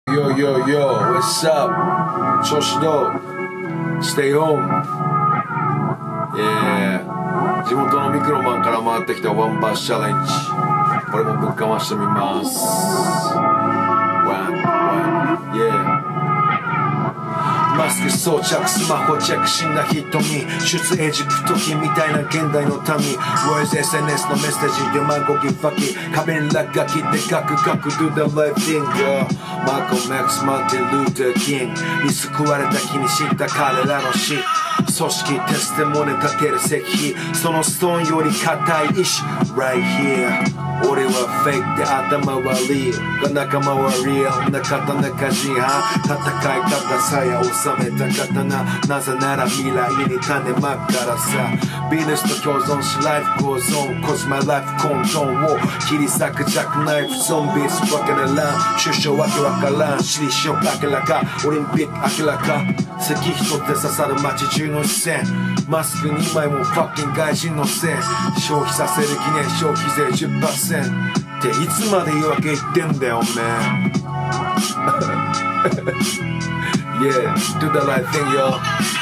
Yo, yo, yo, what's up? 調子どう ?Stay home. Yeah. 地元のミクロマンから回ってきたワンバースチャレンジ。これもぶっかましてみます。Yeah.マスク装着、スマホチェックしな瞳、出エジプト期みたいな現代の民 Words SNS のメッセージ、デマゴギファキ壁に落書きでガクガク Do the right thing girl マコメックス・マーティン・ルーター・キングに救われた日に知った彼らの死組織テステモネ立てる石碑そのストーンより硬い石 Right here俺はフェイクで頭はリール仲間はリアルな刀鍛冶派戦い方さや収めた刀なぜなら未来に種まくからさビーナスと共存しライフゴーゾーンコスマライフ混沌を切り裂くジャックナイフゾンビスわけならん首相わけわからん私利私欲明らかオリンピック明らか石一つで刺さる街中の視線マスク2枚もファッキン外人のせい消費させる記念消費税 10% っていつまで言い訳言ってんだよ man Yeah, do the right thing, yo